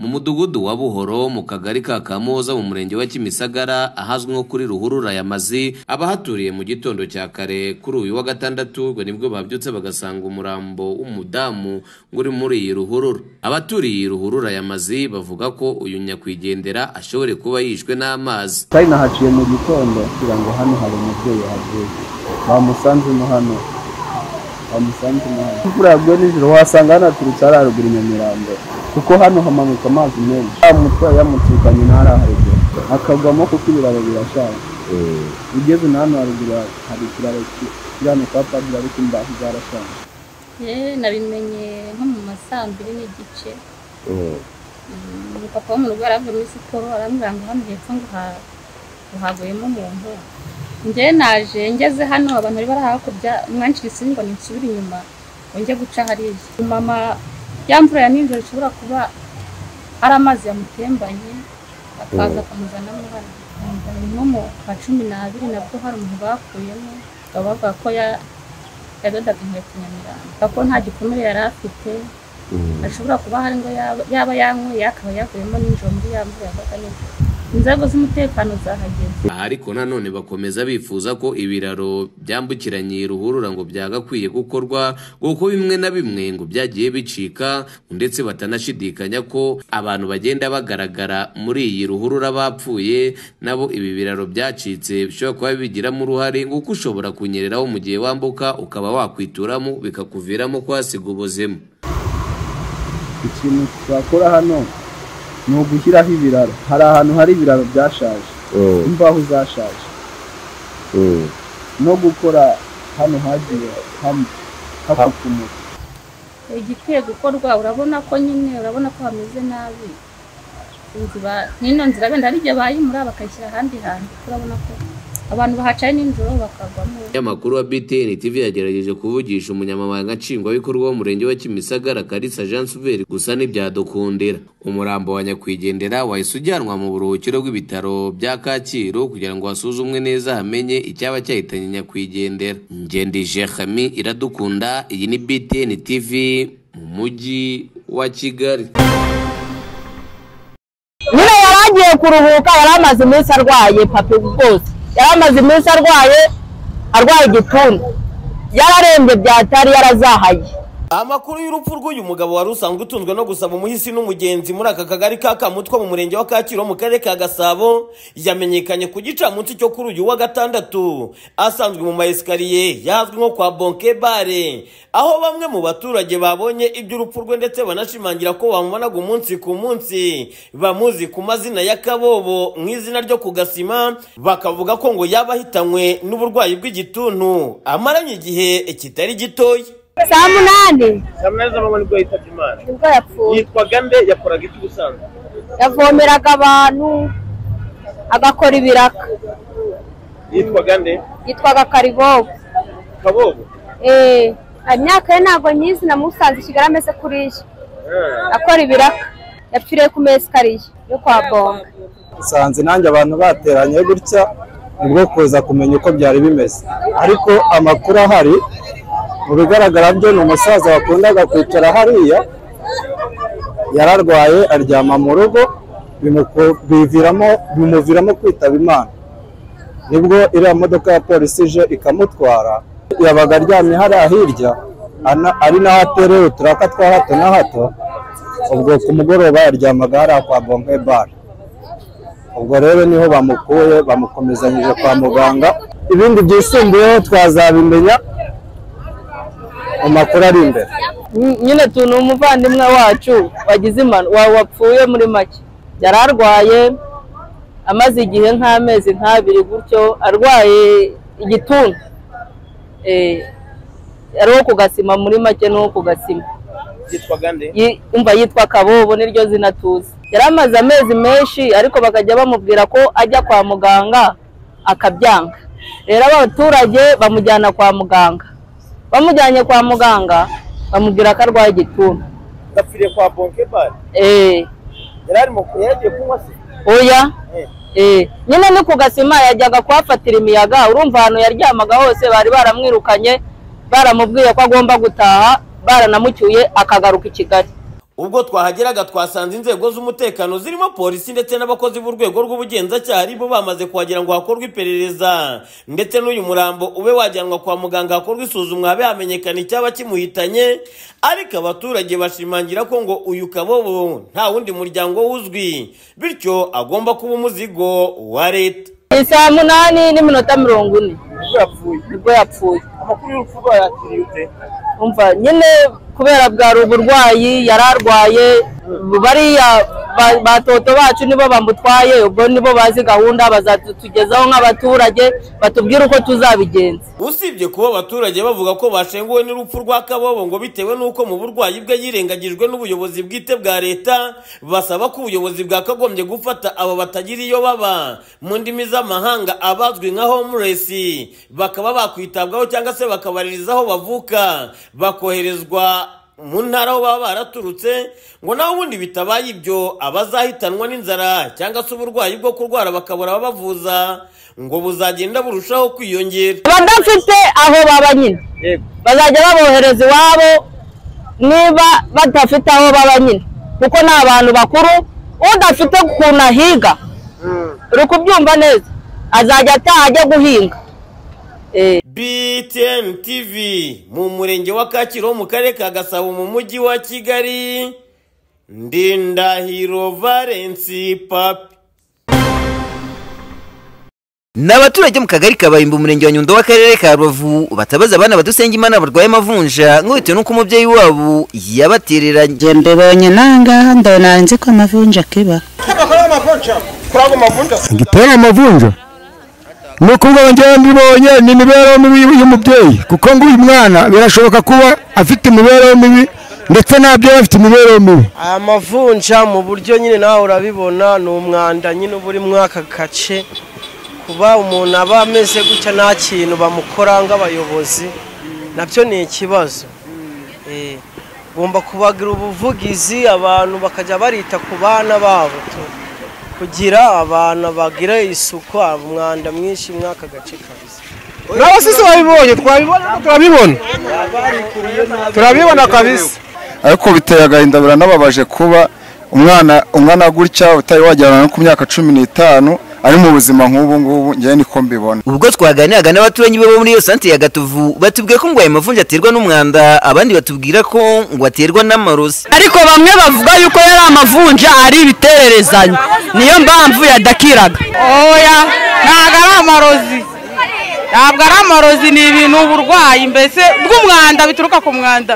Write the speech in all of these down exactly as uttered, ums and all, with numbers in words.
mu mudugudu wa Buhoro mu kagari ka Kamoza mu murenge wa Kimisagara ahazwi nko kuri ruhurura ya Mazi. Abahaturiye mu gitondo cya kare kuri uyu wa gatandatu ngo nibwo babyutse bagasanga umurambo w'umudamu nguri muri iyi ruhurura. Abaturiye ruhurura ya Mazi bavuga ko uyu nyakwigendera ashobore kuba yishwe n'amazi. Kandi nahaciye mu gitondo kugira ngo hano hari umubyeyi havuye bamusanze mu hano bamusanze mu hano imvura yaguye nijoro wasanga hano turutse ari haruguru Nyamirambo kuko hano hamanuka amazi menshi amutwaye yamutukanye ntara haruguru akagwamo kuko ibiraro birashaje. Ugeze na hano haruguru hari ikiraro kirano kwa padiri ariko imbaho zarashaje. Eh nabimenye nko mu masambiri n'igice. Papa wo mu rugo aravuye muri siporo arambwira ngo hano hepfo ngo haguyemo umuntu. Nje naje ngeze hano abantu bari barahakurya mwanshirisi ngo ninsubira inyuma onje guca hariya. Mama yamvura ya ninjoro ishobora kuba ari amazi yamutembanye akaza akamuzana mu hano. Nko mu kwa cumi n'abiri nabwo hari umuntu bakuyemo bavuga ko ya yadodaga inkweto Nyamirambo kuko nta gikomere yari afite. Ashobora kuba hari ngo yaba yanyweye akaba yavuyemo ninjoro muri yamvura yabaga ninjoro. Inzego z'umutekano zahageze. Ariko nanone bakomeza bifuza ko ibiraro byambukiranye ruhurura ngo byagakwiye gukorwa kuko bimwe na bimwe ngo byagiye bicika, ndetse batanashidikanya ko abantu bagenda bagaragara muri iyi ruhurura bapfuye nabo ibi biraro byacitse bishobora kuba bigiramo uruhare ngo ushobora kunyereraho mu gihe wambuka ukaba wakwituramo bikakuviramo kwasiga ubuzima. Ikintu twakora hano ni ugushyiraho ibiraro. Hari ahantu hari ibiraro byashaje imbaho zashaje no gukora hano hagiye hafukumuka. Igikwiye gukorwa urabona ko nyine urabona ko hameze nabi. Inziba nino nzira benda ari byo bayimura bakayishyira ahandi hantu urabona ko abantu bahacaye ninjoro bakagwamo. Amakuru wa B T N T V yagerageje kuvugisha umunyamabanga nshingwabikorwa w'umurenge wa Kimisagara Kalisa Jean Souveri gusa ntibyadukundira. Umurambo wa nyakwigendera wahise ujyanwa mu buruhukiro bw'ibitaro bya Kacyiru kugira ngo hasuzumwe neza hamenye icyaba cyahitanye nyakwigendera. Ngendije Khami Iradukunda, iyi ni B T N T V mu mujyi wa Kigali. Nyine yaragiye kuruhuka, yaramaze iminsi arwaye pape rwose. Yaramaze iminsi arwaye arwaye igituntu, yararembye byatari yarazahaye. Amakuru y'urupfu rw'uyu mugabo wari usanzwe utunzwe no gusaba umuhisi n'umugenzi muri aka kagari ka Kamutwa mu murenge wa Kacyiru mu karere ka Gasabo yamenyekanye ku gicamunsi cyo kuri uyu wa gatandatu asanzwe mu maesikariye yazwi nko kwa Bonke Bare, aho bamwe mu baturage babonye iby'urupfu rwe ndetse banashimangira ko bamubonaga umunsi ku munsi, bamuzi ku mazina ya Kabobo mu izina ryo ku Gasima, bakavuga ko ngo yaba ahitanywe n'uburwayi bw'igituntu amaranye igihe kitari gitoya. Saa munani. Saa munani z'amanywa nibwo yitabye Imana. Nibwo yapfuye. Yitwaga nde? Yakoraga iki ubusanzwe? Yavomeraga abantu agakora ibiraka. Yitwaga nde? Yitwaga Karibobo. Kabobo? Eh, imyaka ye ntabwo nyizi namusanze Kigali ameze kuriya. Akora ibiraka. Yapfiriye ku maesikariye yo kwa Bonga. Sanze nanjye abantu bateranye gutya nibwo kuza kumenya uko byari bimeze. Ariko amakuru ahari mu bigaragara byo ni umusaza wakundaga kwicara hariya, yararwaye aryama mu rugo bimuviramo bimuviramo kwitaba Imana. Nibwo iriya modoka ya polisi ije ikamutwara, yabaga aryamye hariya hirya ari naho aterewe uturaka twa hato na hato. Ubwo ku mugoroba yaryamaga hariya kwa Bonke Bare. Ubwo rero niho bamukuye bamukomezanyije kwa muganga. Ibindi byisumbuyeho twazabimenya amakuru ari imbere. Nyine tunu umuvandimwe wacu wagize impanuka wapfuye muri make. Yararwaye amaze igihe nk'amezi nk'abiri gutyo arwaye igituntu. Eh yari ku Gasima muri make no ku Gasima. Yitwaga nde? Umva yitwa Kabobo niryo zina tuzi. Yaramaze amezi menshi ariko bakajya bamubwira ko ajya kwa muganga akabyanga. Rero abaturage bamujyana kwa muganga. Bamujyanye kwa muganga bamubwira ko arwaye igituntu. Gapfiriye kwa Bonke Bare? Eh. Yarari mu yagiye kunywa se? Oya. Eh. Eh, nyine ni ku Gasima yajyaga kwafatira imiyaga, urumva hano yaryamaga hose bari baramwirukanye baramubwiye ko agomba gutaha baranamucyuye akagaruka i Kigali. ubwo twahageraga twasanze inzego z'umutekano zirimo polisi ndetse n'abakozi b'urwego rw'ubugenzacyaha bo bamaze kuhagera ngo hakorwe iperereza ndetse n'uyu murambo ube wajyanwa kwa muganga hakorwe isuzumwa habe hamenyekana icyaba kimuhitanye, ariko abaturage bashimangira ko ngo uyu Kabobo nta wundi muryango uzwi bityo agomba kuba umuzigo wa leta. Saa munani n'iminota mirongo ine nibwo yapfuye. Amakuru y'urupfu rwayakiriye ute? Umva nyine kubera bwari uburwayi yararwaye, bariya batoto bacu nibo bamutwaye, ubwo nibo bazi gahunda bazatugezaho nk'abaturage batubwira uko tuzabigenza. Usibye kuba abaturage bavuga ko bashenguwe n'urupfu rwa Kabobo ngo bitewe n'uko mu burwayi bwe yirengagijwe n'ubuyobozi bwite bwa leta, basaba ko ubuyobozi bwakagombye gufata abo batagira iyo baba, mu ndimi z'amahanga abazwi nka homeless, bakaba bakwitabwaho cyangwa se bakabaririzaho bavuka bakoherezwa mu ntara aho baba baraturutse, ngo naho ubundi bitabaye ibyo abazahitanwa n'inzara cyangwa se uburwayi bwo kurwara bakabura ababavuza ngo buzagenda burushaho kwiyongera. Badafite aho baba nyine bazajya babohereza iwabo niba badafite aho baba nyine, kuko ni abantu bakuru, udafite ukuntu ahiga uri kubyumva neza azajya ataha ajya guhinga. B T N T V mu murenge wa Kacyiru mu karere ka Gasabo mu mujyi wa Kigali, Ndindahiro Valence Papi. N'abaturage mu kagari kabayimba umurenge wa Nyundo w'akarere ka Rubavu batabaza abana badusenga Imana barwaye amavunja nk'ubitewe nuko umubyeyi wabo yabatereranye. Jembe bonye nanga ndona nzi ko amavunja kiba. Bakora amavunja. Kurago amavunja. Gitera amavunja. Nuko ngo njye mbibonye ni imibereho mibi y'umubyeyi, kuko ngo uyu mwana birashoboka kuba afite imibereho mibi ndetse nabyo afite imibereho mibi. Aya mavunja mu buryo nyine nawe urabibona ni umwanda nyine uburi mwaka gace, kuba umuntu aba ameze gutya nta kintu bamukora nk'abayobozi nabyo ni ikibazo. Eh, gomba kubagira ubuvugizi abantu bakajya barita ku bana babo kugira abana bagira isuku, umwanda mwinshi mwaka gace kabisa. N'abasisi babibonye twabibona turabibona turabibona kabisa, ariko biteye agahinda biranababaje kuba umwana umwana gutya utari wajyana no ku myaka cumi n'itanu ari mu buzima nk'ubu ngubu ngiye niko mbibona. Ubwo twaganiraga n'abaturanyi bo muri iyo santere ya Gatovu batubwiye ko ngo ayo mavunja aterwa n'umwanda, abandi batubwira ko ngo aterwa n'amarozi, ariko bamwe bavuga yuko yari amavunja ari ibitererezanyo niyo mpamvu yadakiraga. Oya ntabwo ari amarozi, ntabwo ari amarozi, ni ibintu uburwayi mbese bw'umwanda bituruka ku mwanda.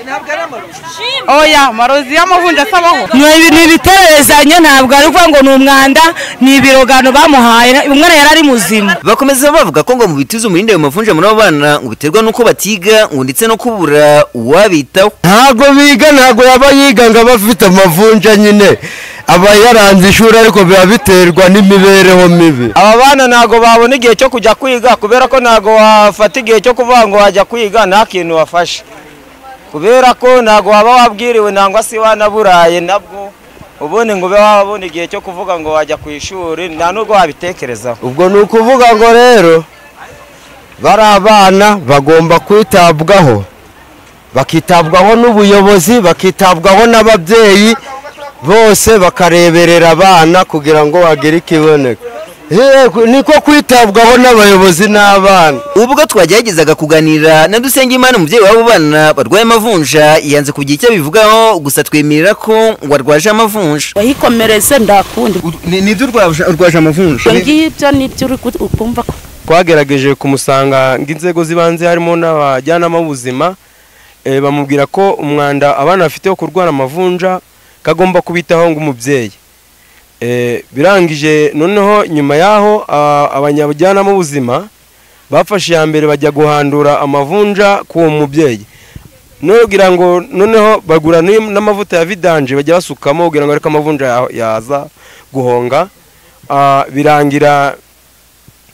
Oya amarozi y'amavunja asabaho ni ibitererezanyo, ntabwo ari kuvuga ngo ni umwanda, ni ibirogano bamuhaye, umwana yari ari muzima. Bakomeza bavuga ko ngo mu bituzo umurinde ayo mavunja muri abo bana ngo biterwa nuko batiga ngo ndetse no kubura uwabitaho. Ntago biga, ntago yaba yiga ngo aba afite amavunja nyine aba yaranze ishuri, ariko biba biterwa n'imibereho mibi. Aba bana ntago babona igihe cyo kujya kwiga kubera ko ntago wafata igihe cyo kuvuga ngo wajya kwiga nta kintu wafashe, kubera ko ntago waba wabwiriwe nangwa se wanaburaye nabwo ubundi ngo ube wabona igihe cyo kuvuga ngo wajya ku ishuri nta nubwo wabitekerezaho. Ubwo ni ukuvuga ngo rero bari abana bagomba kwitabwaho, bakitabwaho n'ubuyobozi, bakitabwaho n'ababyeyi bose bakareberera abana kugira ngo bagire ikiboneka. Niko kwitabwaho n'abayobozi n'abana. Ubwo twageragezaga kuganira na Dusengimana umubyeyi w'abo bana barwaye amavunja yanze kugira icyo bivugaho, gusa twemerera ko ngo arwaje amavunja. Wayikomereze ndakundi. Ni byo urwaje amavunja. Ngibyo nibyo uri kumva ko twagerageje kumusanga ng'inzego zibanze harimo n'abajyanama b'ubuzima, bamubwira ko umwanda abana bafite wo kurwara amavunja kagomba kubitaho ng'umubyeyi. Eh birangije noneho nyuma yaho abanyabujyana mu buzima bafashe ya mbere bajya guhandura amavunja ku mubyeyi, nogira ngo noneho bagura n'amavuta ya vidanje bajya basukamo kugira ngo ariko amavunja yaza guhonga. Birangira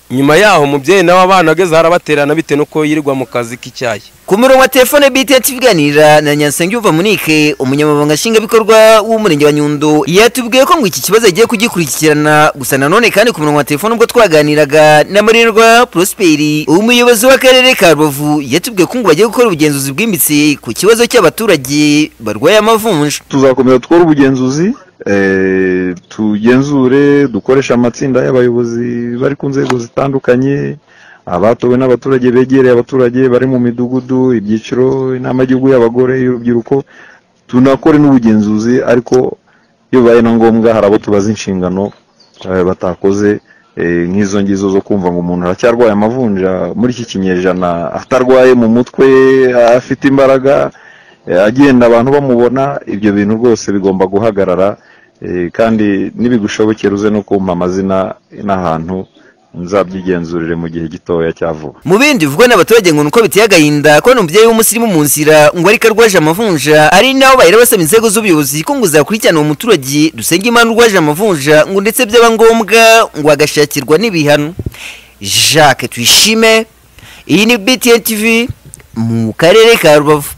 nyuma yaho umubyeyi nawe abana ageze harabaterana bite nuko yirirwa mu kazi k'icyayi. Ku murongo wa telefone B T N tuganira na Nyansengiyumva Monique umunyamabanga nshingwabikorwa w'umurenge wa Nyundo yatubwiye ko ngo iki kibazo agiye kugikurikirana gusa nanone kandi ku murongo wa telefone ubwo twaganiraga na Marindwa Prosperi umuyobozi w'akarere ka Rubavu yatubwiye ko ngo bagiye gukora ubugenzuzi bwimbitse ku kibazo cy'abaturage barwaye amavunja. Tuzakomeza twora ubugenzuzi eh tugenzure dukoresha amatsinda y'abayobozi bari ku nzego zitandukanye abatowe n'abaturage begereye abaturage bari mu midugudu ibyiciro inama y'igihugu y'abagore y'urubyiruko tunakore n'ubugenzuzi ariko iyo baye na ngombwa harabo tubaza inshingano batakoze nk'izo ngizo zo kumva ngo umuntu aracyarwaye amavunja muri iki kinyejana atarwaye mu mutwe afite imbaraga agenda abantu bamubona ibyo bintu rwose bigomba guhagarara kandi nibigushobokera uze no kumpa amazina n'ahantu nzabyigenzurire mu gihe gitoya cyavuba. Mu bindi bivugwa n'abaturage ngo nuko biteye agahinda ko n'umubyeyi w'umusirimu mu nzira ngo ariko arwaje amavunja ari naho bahera basaba inzego z'ubuyobozi ko ngo zakurikirana uwo muturage Dusengimana urwaje amavunja ngo ndetse byaba ngombwa ngo agashakirwa n'ibihano. Jacques Tuyishime, iyi ni B T N T V mu karere ka Rubavu.